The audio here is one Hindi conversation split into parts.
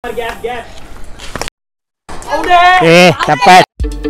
tepat.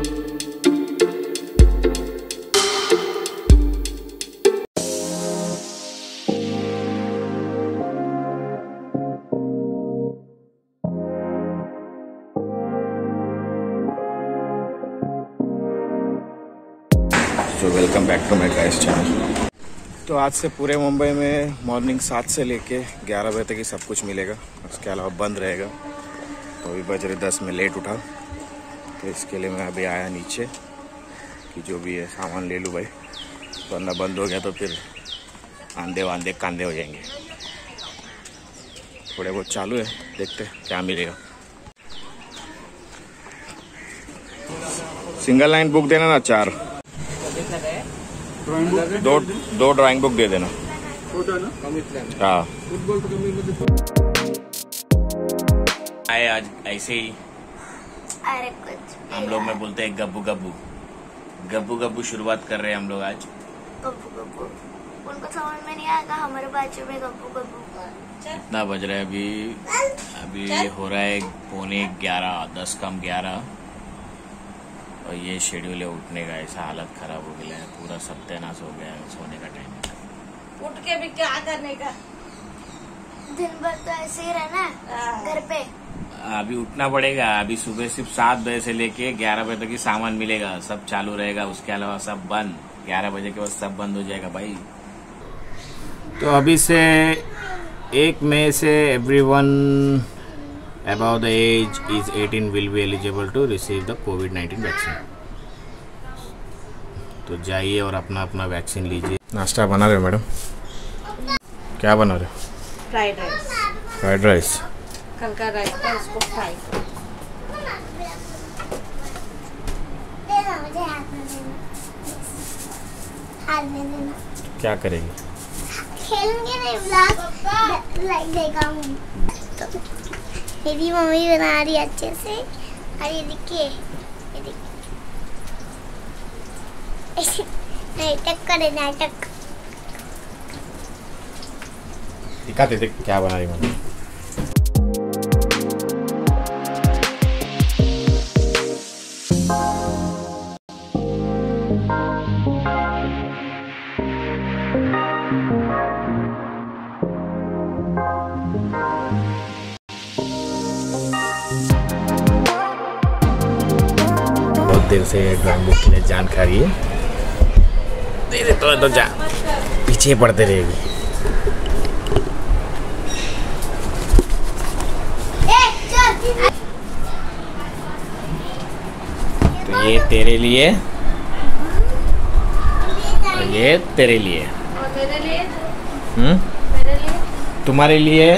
तो welcome back to my guys channel. तो आज से पूरे मुंबई में मॉर्निंग 7 से लेके 11 बजे तक ही सब कुछ मिलेगा, उसके अलावा बंद रहेगा। तो अभी बज रहे 10 में लेट उठा, तो इसके लिए मैं अभी आया नीचे कि जो भी है सामान ले लूँ भाई, वरना बंद हो गया तो फिर आंधे वांधे कांधे हो जाएंगे। थोड़े बहुत चालू है, देखते क्या मिलेगा। सिंगल लाइन बुक देना ना 4, दो ड्राइंग बुक दे देना। हाँ आए आज ऐसे ही। अरे कुछ हम लोग में बोलते हैं गब्बू गब्बू, गब्बू गब्बू शुरुआत कर रहे हैं हम लोग आज। गब्बू गब्बू उनको समझ में नहीं आएगा, हमारे बाजू में गब्बू गब्बू कितना बज रहा है अभी हो रहा है 11:45, 10 कम 11। और ये शेड्यूल है उठने का, ऐसा हालत खराब हो गया है, पूरा सत्यानाश हो गया है सोने का टाइम। उठ के भी क्या करने का, दिन भर तो ऐसे ही रहना घर पे। अभी उठना पड़ेगा। अभी सुबह सिर्फ 7 बजे से लेके 11 बजे तक ही सामान मिलेगा, सब चालू रहेगा, उसके अलावा सब बंद। 11 बजे के बाद सब बंद हो जाएगा भाई। तो अभी से 1 मई से everyone above the age is 18 will be eligible to receive the COVID-19 vaccine. तो जाइए और अपना अपना वैक्सीन लीजिए। नाश्ता बना रहे हो मैडम? क्या बना रहे हो? Fried rice. फ्राइड राइस, कल का राइस था, इसको फ्राई। देना मुझे हाथ में देना। क्या करेगी? खेलेंगे नहीं, ब्लॉग लाइक देगा हूँ। मेरी मम्मी बना रही अच्छे से। और ये देखिए, नाटक करे नाटक। दिखाते थे क्या बना रही मम्मी। बहुत देर से ड्राइंग बुक की जान खा रही है। धीरे तो जा, पीछे पड़ते रहेगी। तो ये तेरे लिए और ये तेरे लिए। और मेरे लिए? मेरे लिए? तुम्हारे लिए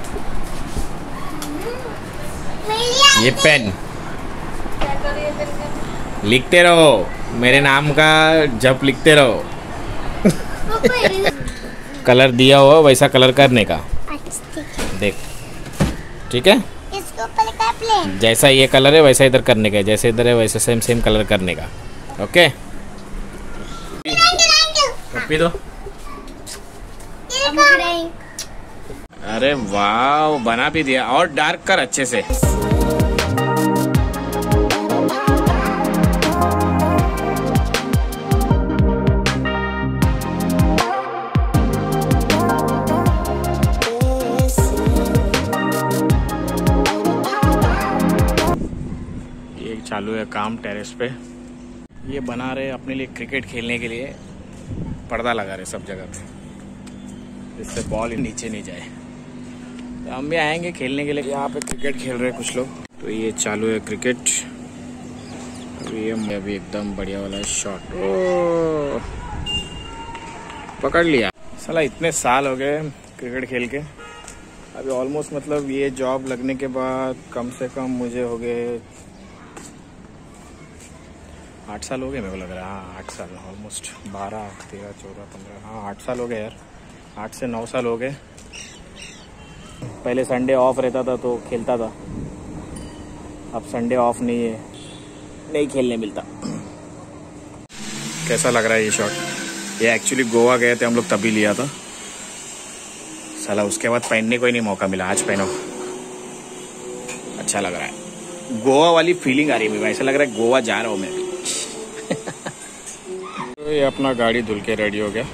ये पेन। क्या कर रही है तेरे को? लिखते रहो, मेरे नाम का जप लिखते रहो। कलर दिया हुआ वैसा कलर करने का। देख, ठीक है? इसके ऊपर लिखा है प्लेन। जैसा ये कलर है वैसा इधर करने का, जैसे इधर है वैसे सेम सेम कलर करने का। ओके, पी दो। अरे वाह, बना भी दिया। और डार्क कर अच्छे से। चालू है काम टेरेस पे। ये बना रहे अपने लिए क्रिकेट खेलने के लिए पर्दा लगा रहे सब जगह पे, जिससे बॉल नीचे नहीं जाए। तो हम भी आएंगे खेलने के लिए। यहाँ पे क्रिकेट खेल रहे कुछ लोग। तो ये चालू है क्रिकेट। ये अभी एकदम बढ़िया वाला शॉट, ओ पकड़ लिया। साला इतने साल हो गए क्रिकेट खेल के, अभी ऑलमोस्ट मतलब ये जॉब लगने के बाद कम से कम मुझे हो गए 8 साल हो गए मेरे को लग रहा है। हाँ 8 साल, ऑलमोस्ट 12, 13, 14, 15, हाँ 8 साल हो गए यार। 8 से 9 साल हो गए। पहले संडे ऑफ रहता था तो खेलता था, अब संडे ऑफ नहीं है, नहीं खेलने मिलता। कैसा लग रहा है ये शॉट? ये एक्चुअली गोवा गए थे हम लोग तभी लिया था। साला उसके बाद पहनने को ही नहीं मौका मिला। आज पहनो। अच्छा लग रहा है, गोवा वाली फीलिंग आ रही है, ऐसा लग रहा है गोवा जा रहा हूँ मैं। तो ये अपना गाड़ी धुल के रेडी हो गया।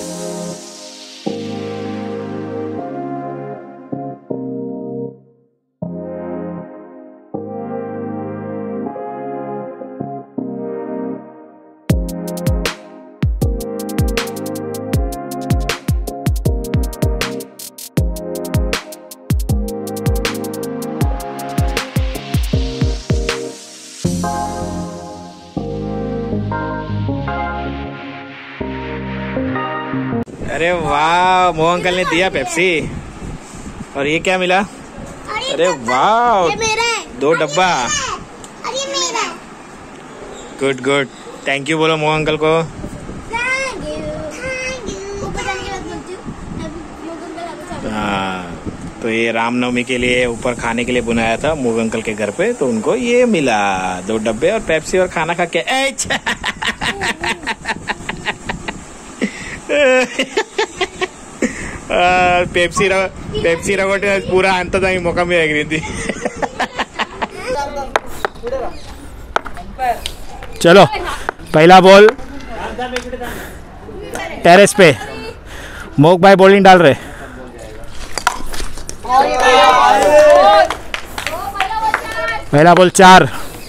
अरे वाह, मोह अंकल ने दिया पेप्सी। और ये क्या मिला? अरे वाह, ये मेरा है। 2 डब्बा। और ये मेरा है। गुड गुड, थैंक यू बोलो मोह अंकल को। Thank you, thank you. ऊपर जाने के बाद बोलती हूँ। हाँ, तो ये रामनवमी के लिए ऊपर खाने के लिए बुलाया था मोह अंकल के घर पे, तो उनको ये मिला 2 डब्बे और पेप्सी, और खाना खा के पेप्सी रगोटे पूरा अंत मुखम में एगरी थी। चलो पहला बॉल टेरेस पे, मोक भाई बॉलिंग डाल रहे। पहला बॉल 4।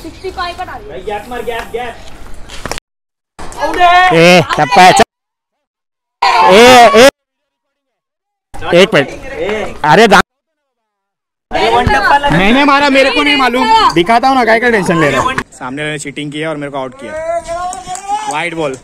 एक मिनट, अरे मैंने मारा, मेरे को नहीं मालूम, दिखाता हूँ ना, काय का टेंशन ले रहा है। सामने वाले ने चीटिंग किया और मेरे को आउट किया। White ball.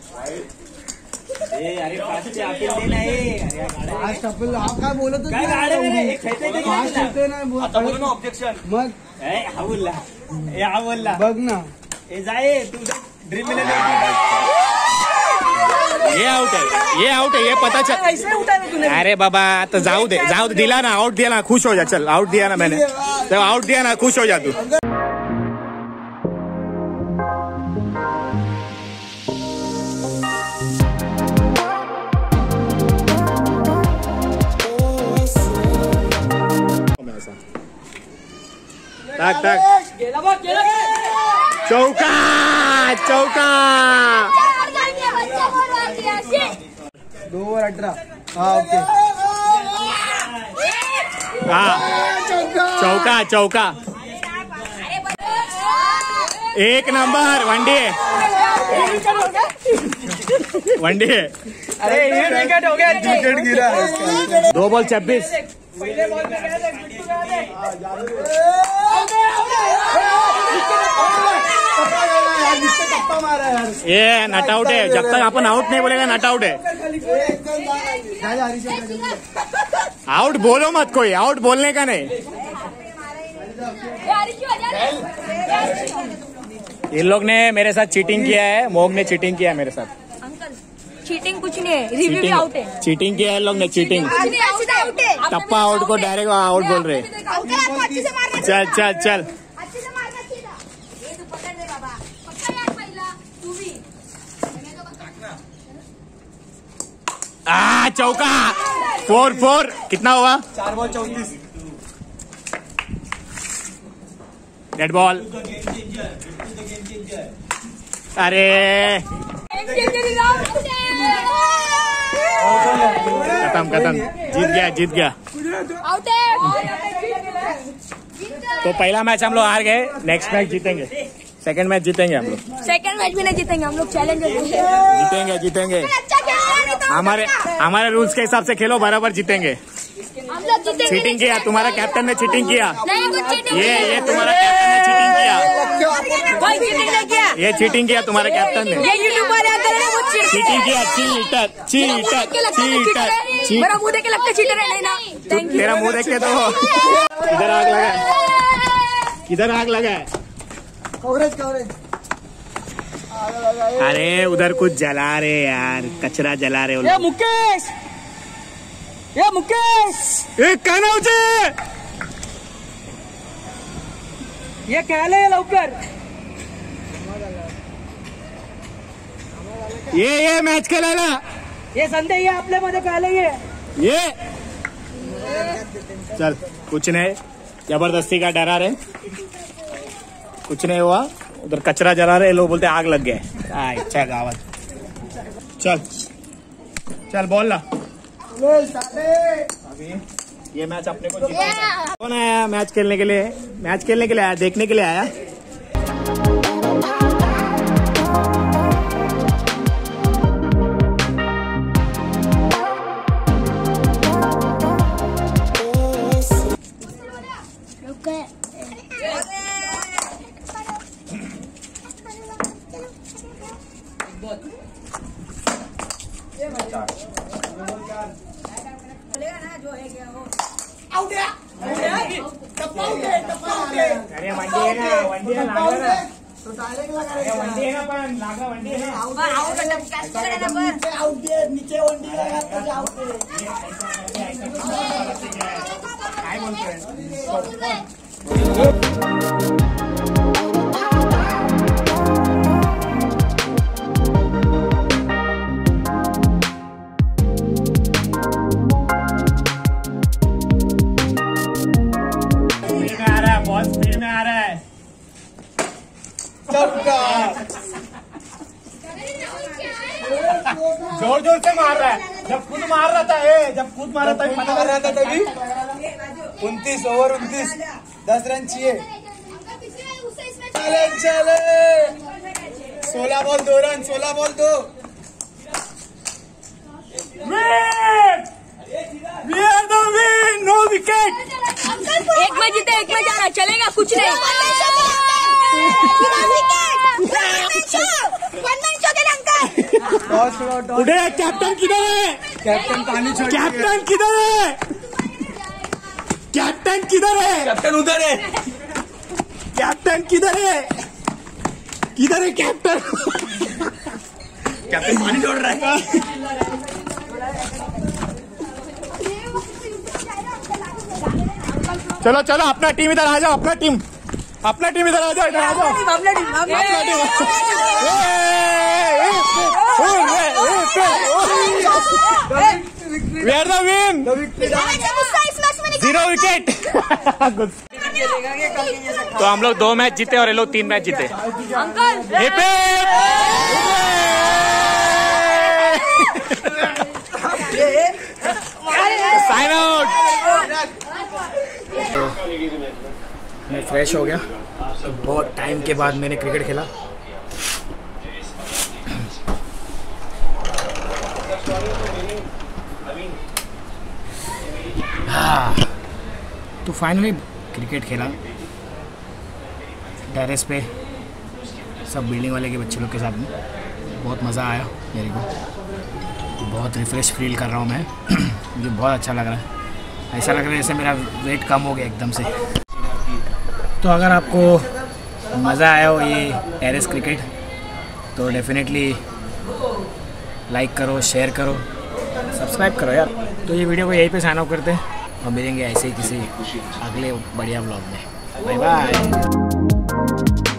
ये आउट है, ये आउट है, ये पता चल। अरे बाबा तो जाऊ दे, दिला ना, आउट दिया ना, खुश हो जा। चल आउट दिया ना मैंने, तो आउट दिया ना, खुश हो जा तू। टक टक, चौका चौका। 2 ओवर 18। हाँ ओके। हाँ चौका चौका, 1 नंबर। वनडे। अरे ये विकेट हो गया, विकेट गिरा। 2 बॉल 26। ये नट आउट है, जब तक अपन आउट नहीं बोलेगा नट आउट है। आउट बोलो मत, कोई आउट बोलने का नहीं। इन लोग ने मेरे साथ चीटिंग किया है, मोग ने चीटिंग किया है मेरे साथ। चीटिंग कुछ नहीं है, रिव्यू भी आउट है। चीटिंग किया है लोग ने, चीटिंग। टप्पा आउट को डायरेक्ट आउट बोल रहे। चल चल चल। चौका। 4 कितना हुआ? 4 बॉल 34। Dead ball. अरे खत्म, जीत गया। तो पहला मैच हम लोग हार गए, नेक्स्ट मैच जीतेंगे, सेकंड मैच जीतेंगे हम लोग। सेकंड मैच भी नहीं जीतेंगे हम लोग, चैलेंजर जीतेंगे। हमारे रूल्स के हिसाब से खेलो, बराबर जीतेंगे। हम लोग जीतेंगे। चीटिंग किया, तुम्हारा कैप्टन ने चीटिंग किया। नहीं, कुछ चीटिंग ये तुम्हारा कैप्टन ने चीटिंग किया। कोई चीटिंग नहीं किया। ये चीटिंग किया तुम्हारे कैप्टन ने। ये यूट्यूबर है, चीटिंग किया। चीटर। मेरा मुंह देख के लगता है चीटर है। नहीं ना, थैंक यू। तेरा मुंह देख के तो किधर आग लगा है। कवरेज। अरे उधर कुछ जला रहे यार, कचरा जला रहे। ये मुकेश, कहना उसे, ये खेळे लवकर। ये मॅच खेळायला, ये संडे ये आपल्यामध्ये खेळे ये चल कुछ नहीं, जबरदस्ती का डरा रहे, कुछ नहीं हुआ। उधर कचरा जला रहे, लोग बोलते आग लग गए। अच्छा गावत, चल चल बोल ला। अभी ये मैच अपने को जीतना है। कौन आया मैच खेलने के लिए? मैच खेलने के लिए आया, देखने के लिए आया। अरे वंडी है ना, वंडी है लागला ना, तो डायरेक्ट लगा रे। वंडी है ना, पण लागला वंडी है ना। आउट नीचे वंडी लगा तो आउट काय बोलतोय? जोर जोर से मार रहा है। जब खुद मार रहा था, जब खुद मार रहा था, मार रहा था तभी 29 ओवर 29 10 रन चाहिए। चले 16 ball 2 run, 16 ball 2। We are the win, no wicket। एक मैच जीते, एक मैच आ रहा, चलेगा कुछ नहीं। उठे, कैप्टन किधर है? कैप्टन पानी छोड़, कैप्टन किधर है? कैप्टन किधर है? कैप्टन उधर है। कैप्टन किधर है? किधर है कैप्टन? कैप्टन पानी छोड़ रहा है। चलो चलो, अपना टीम इधर आ जाओ, अपना टीम इधर आ जाओ, इधर आ जाओ, अपना टीम। We are the win, 0 wicket। तो हम लोग 2 मैच जीते और ये लोग 3 मैच जीते। Uncle sign out. मैं फ्रेश हो गया, बहुत टाइम के बाद मैंने क्रिकेट खेला। तो फाइनली क्रिकेट खेला टेरेस पे, सब बिल्डिंग वाले के बच्चे लोग के साथ में। बहुत मज़ा आया मेरे को, बहुत रिफ्रेश फील कर रहा हूँ मैं। मुझे बहुत अच्छा लग रहा है, ऐसा लग रहा है जैसे मेरा वेट कम हो गया एकदम से। तो अगर आपको मज़ा आया हो ये टेरेस क्रिकेट, तो डेफिनेटली लाइक करो, शेयर करो, सब्सक्राइब करो यार। तो ये वीडियो को यहीं पे साइन ऑफ करते हैं और मिलेंगे ऐसे ही किसी अगले बढ़िया व्लॉग में। Bye bye.